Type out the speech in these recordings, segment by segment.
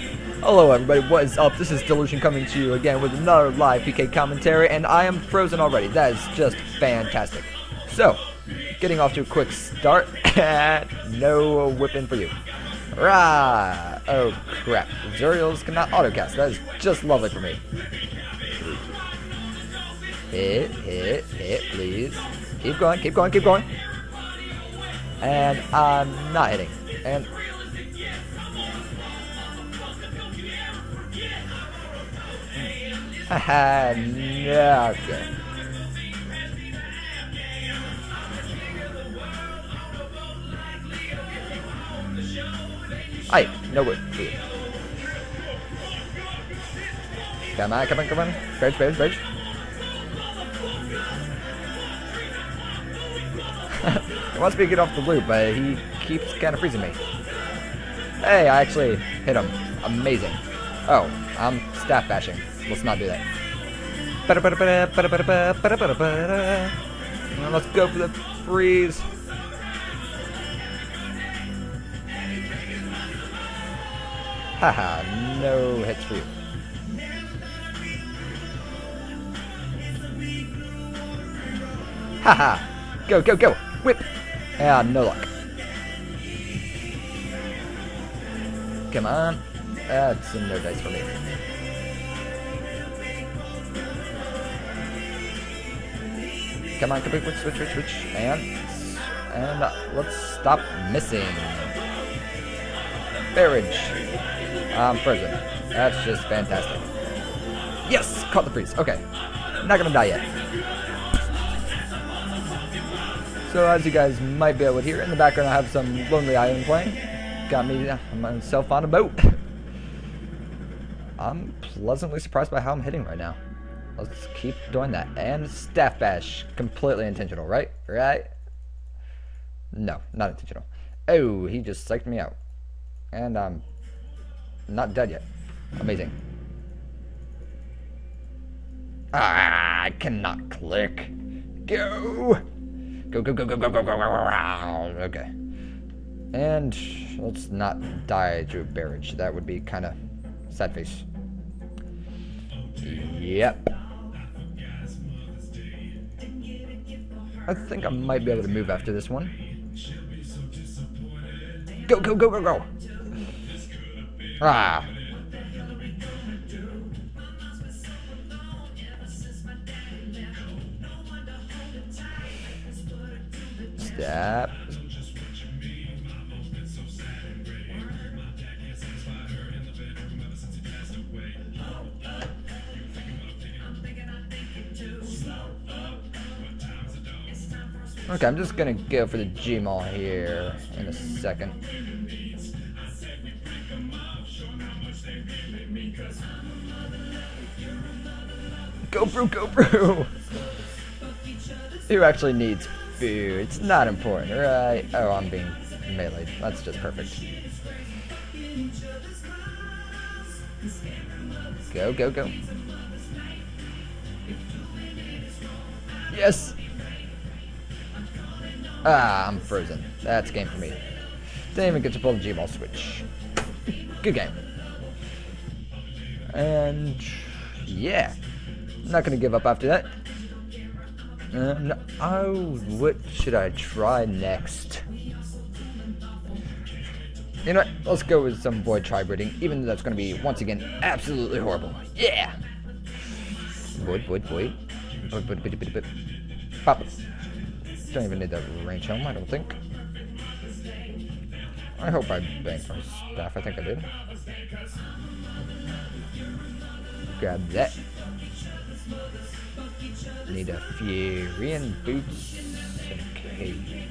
Hello everybody, what is up? This is Delusion coming to you again with another live PK commentary, and I am frozen already. That is just fantastic. So, getting off to a quick start, no whipping for you. Rah! Oh crap, Zuriels cannot autocast. That is just lovely for me. Hit, please. Keep going, keep going, keep going. And I'm not hitting. And haha, no, okay. Aye, no good. Come on, come on, come on. Bridge. He wants me to get off the loop, but he keeps kind of freezing me. Hey, I actually hit him. Amazing. Oh, I'm staff bashing. Let's not do that. Let's go for the freeze. Haha, no hits for you. Haha, go, go, go, whip. Ah, no luck. Come on. That's no dice for me. Come on, switch, and let's stop missing. Barrage. I'm frozen. That's just fantastic. Yes, caught the freeze. Okay, not gonna die yet. So as you guys might be able to hear, in the background I have some Lonely Island playing. Got me myself on a boat. I'm pleasantly surprised by how I'm hitting right now. Let's keep doing that. And staff bash. Completely intentional, right? Right? No, not intentional. Oh, he just psyched me out. And I'm not dead yet. Amazing. Ah, I cannot click. Go! Go. Okay. And let's not die through barrage. That would be kind of sad face. Yep. I think I might be able to move after this one. Go. Ah. Step. Okay, I'm just gonna go for the Gmaul here in a second. Go brew! Who actually needs food? It's not important, right? Oh, I'm being meleeed. That's just perfect. Go. Yes! Ah, I'm frozen. That's game for me. Didn't even get to pull the G-ball switch. Good game. And yeah, not gonna give up after that. No, oh, what should I try next? You know what? Let's go with some void tri-bridding, even though that's gonna be once again absolutely horrible. Yeah. Void. Pop. Don't even need that range home, I don't think. I hope I banked my staff. I think I did. Grab that. Need a Fury and boots and cape.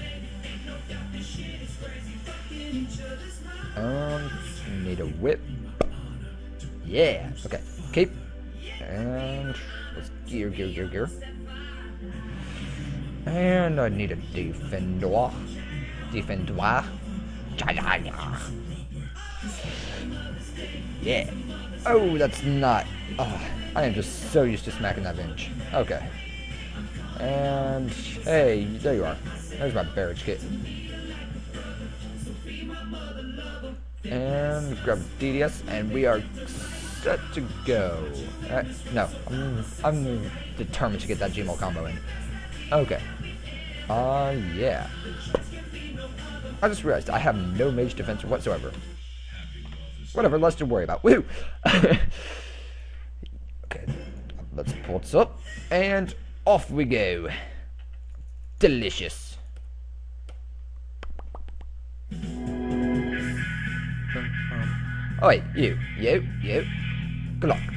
Need a whip. Yeah. Okay. Cape. And let's gear. And I need a defender. Yeah. Oh, that's not. I am just so used to smacking that bench. Okay. And hey, there you are. There's my barrage kit. And grab DDS, and we are set to go. No, I'm determined to get that Gmail combo in. Okay. Yeah. I just realized I have no mage defense whatsoever. Whatever, less to worry about. Woo! Okay, let's pull this up, and off we go. Delicious. Oh wait, you. Good luck.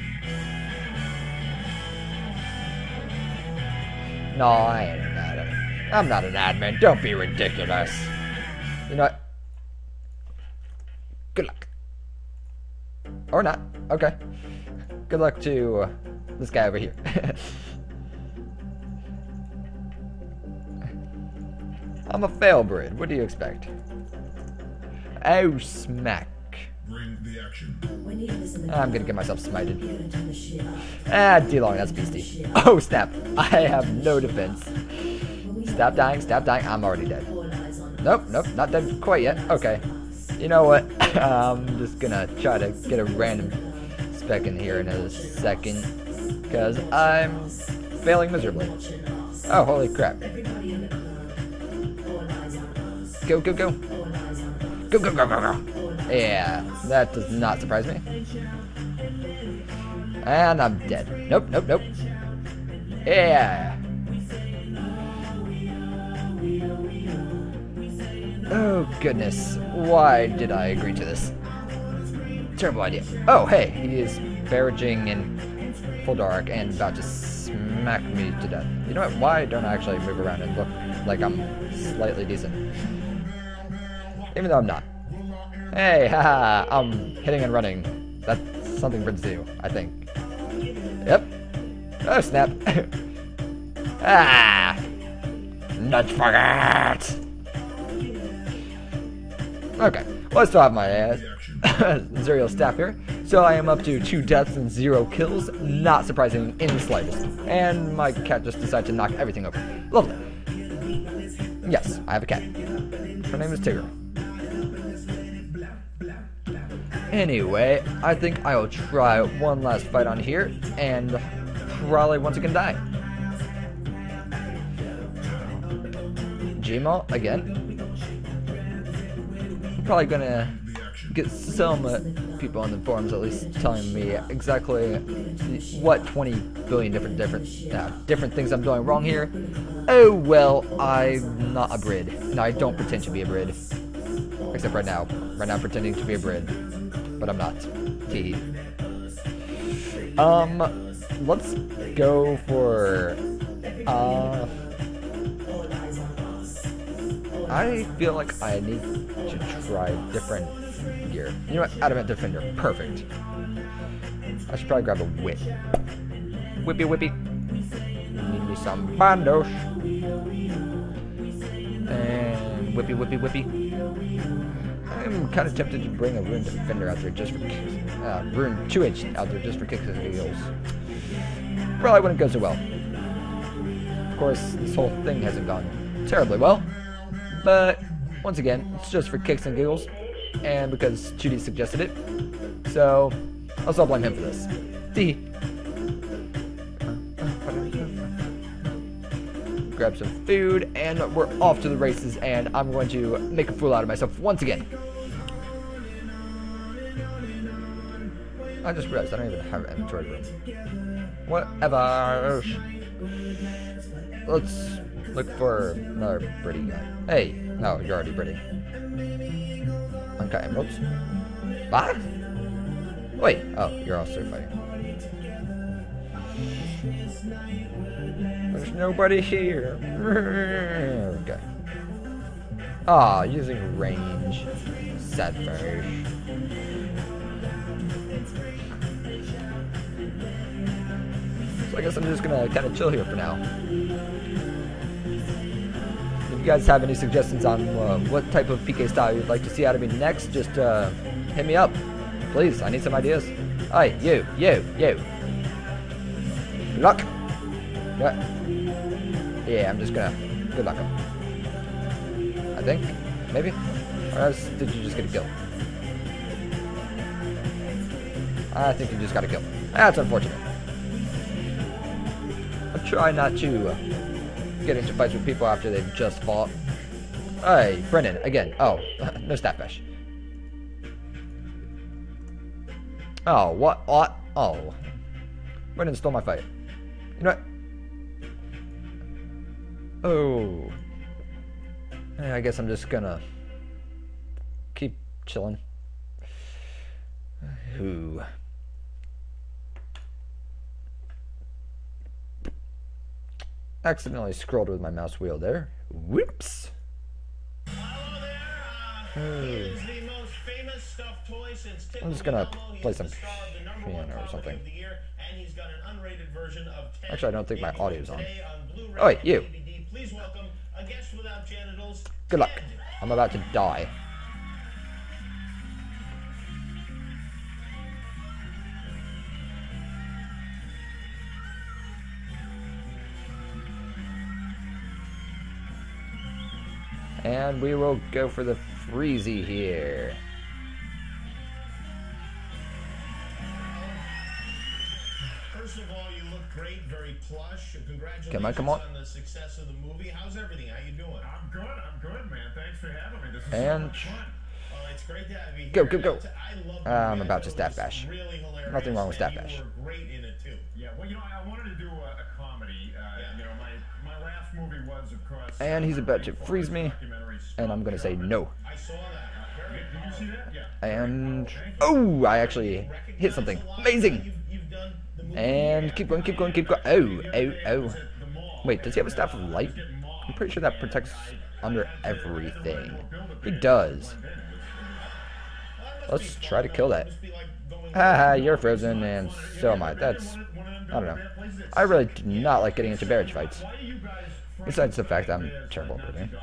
No, I'm not an admin. Don't be ridiculous. You know what? Good luck. Or not. Okay. Good luck to this guy over here. I'm a fail brid. What do you expect? Oh, smack. I'm gonna get myself smited. D-long, that's beastie. Oh, snap. I have no defense. Stop dying, stop dying. I'm already dead. Nope, not dead quite yet. Okay. You know what? I'm just gonna try to get a random spec in here in a second. Because I'm failing miserably. Oh, holy crap. Go. Go. Yeah, that does not surprise me. And I'm dead. Nope. Yeah. Oh, goodness. Why did I agree to this? Terrible idea. Oh, hey, he is barraging in full dark and about to smack me to death. You know what? Why don't I actually move around and look like I'm slightly decent? Even though I'm not. Hey, haha, I'm hitting and running. That's something Brits do, I think. Yep. Oh, snap. Ah! Nuts forget! Okay, well, I still have my Zuriel staff here. So I am up to 2 deaths and 0 kills. Not surprising in the slightest. And my cat just decided to knock everything over. Lovely. Yes, I have a cat. Her name is Tigger. Anyway, I think I'll try one last fight on here, and probably once again die. Gmail again. I'm probably gonna get some people on the forums at least telling me exactly what 20 billion different things I'm doing wrong here. Oh well, I'm not a brid, and I don't pretend to be a brid. Except right now. Right now I'm pretending to be a brid. But I'm not. Tee. Let's go for, I feel like I need to try different gear. You know what? Adamant Defender. Perfect. I should probably grab a whip. Whippy. Need me some bandos. And whippy. I'm kind of tempted to bring a Rune Defender out there just for Rune 2H out there just for kicks and giggles. Probably wouldn't go so well. Of course, this whole thing hasn't gone terribly well, but once again, it's just for kicks and giggles, and because 2D suggested it, so I'll still blame him for this. D. Grab some food, and we're off to the races, and I'm going to make a fool out of myself once again. I just realized I don't even have an inventory room. Whatever. Let's look for another bridding guy. Hey, no, you're already bridding. Uncut emeralds. What? Wait, oh, you're also fighting. There's nobody here. Okay. Ah, using range. Sad fish. So I guess I'm just gonna kind of chill here for now. If you guys have any suggestions on what type of PK style you'd like to see out of me next, just hit me up. Please, I need some ideas. Hey, you. Good luck. Yeah, I'm just gonna good luck him. I think, maybe. Or else did you just get a kill? I think you just gotta kill. That's unfortunate. I try not to get into fights with people after they've just fought. Hey, Brennan, again. Oh, no stat bash. Oh, what? What? Oh. Brennan stole my fight. You know what? Oh. I guess I'm just gonna keep chilling. Ooh. Accidentally scrolled with my mouse wheel there. Whoops. He is the most famous stuffed toy since I'm just gonna play some piano or something. Actually, I don't think my audio's on. Oh, wait, you. Please welcome a guest without genitals. Good luck. I'm about to die. And we will go for the freezy here. First of all, you look great, very plush. Congratulations Come on. on the success of the movie. How's everything? How you doing? I'm good, man. Thanks for having me. This is And so much fun. Well, it's great to have you here. Go, go, go. I love the I'm movie. about I to thought stat it was bash. really hilarious, Nothing wrong with stat and bash. You were great in it too. Yeah, well, I wanted to do a comedy. You know, my last movie was, of course. And he's about to freeze me. And I'm gonna say no. I saw that. Did you see that? Yeah. And oh, I actually hit something amazing. You've done the movie. And keep going, keep going, keep going. Oh, oh, oh. Wait, does he have a staff of light? I'm pretty sure that protects under everything. He does. Let's try to kill that. Haha, you're frozen, and so am I. That's, I don't know. I really do not like getting into barrage fights. Besides the fact that I'm terrible at bridding.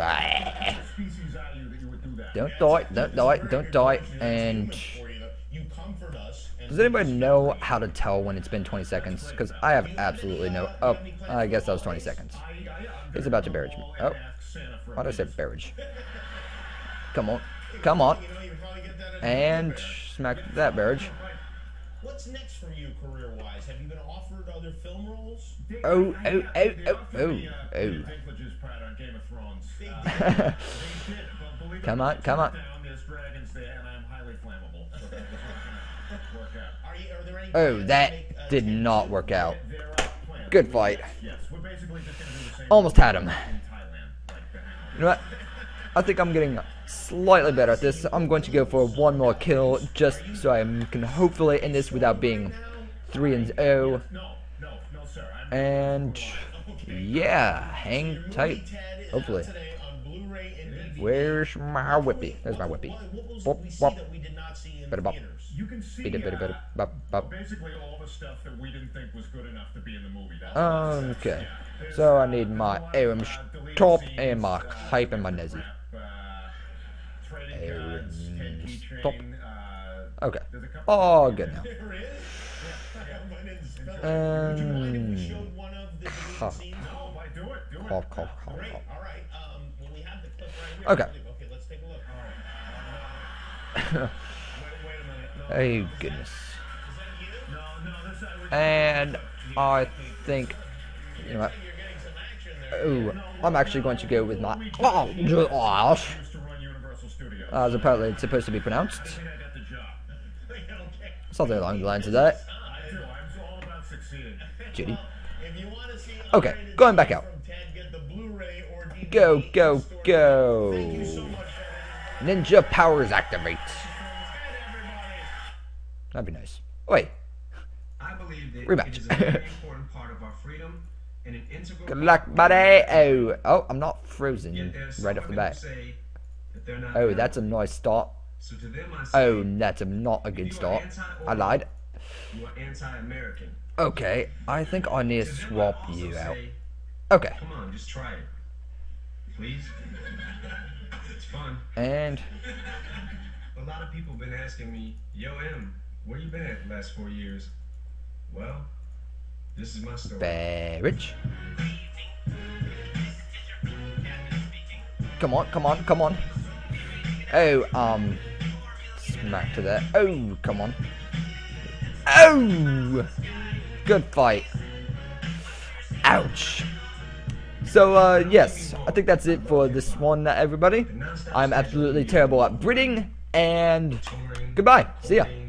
Don't die, don't die, don't die. And does anybody know how to tell when it's been 20 seconds? Because I have absolutely no. Oh, I guess that was 20 seconds. He's about to barrage me. Oh, why did I say barrage? Come on, come on. And smack that barrage. What's next for you career-wise? Have you been offered other film roles? Oh, oh, oh, oh, oh, oh. Come on, come on. Oh, that did not work out. Good fight. Almost had him. You know what? I think I'm getting slightly better at this. I'm going to go for one more kill just so I can hopefully end this without being 3-0. And yeah, hang tight. Hopefully. Where's my whippy? There's my whippy. Bop, bop. Better bop. You can see Bop, bop. basically all the stuff that we didn't think was good enough to be in the movie. Okay. So I need my aim top and my hype and my nezzy. Stop. Okay. Oh, good now. Cough. Okay. Oh, goodness. And I think, you know what? Oh, I'm actually going to go with my gosh. As apparently it's supposed to be pronounced. Something along the lines of that. Judy. Okay, going back out. Go, go, go. Ninja powers activate. That'd be nice. Wait. I believe that Rematch. it is a very important part of our freedom and an integral Good luck, buddy. Oh, I'm not frozen right off the bat. Oh, that's a nice start. So to them I say, Oh, that's not a good start. I lied. you are anti-American. Okay, I think I need to To them, swap I also you out. say, Okay, come on, just try it. Please? It's fun. and A lot of people been asking me, yo M, where you been at the last 4 years? Well, this is my story. barrage. Come on, come on, come on. Oh, smack to that. Oh, come on. Oh! Good fight. Ouch. So, yes, I think that's it for this one, everybody. I'm absolutely terrible at bridding, and goodbye. See ya.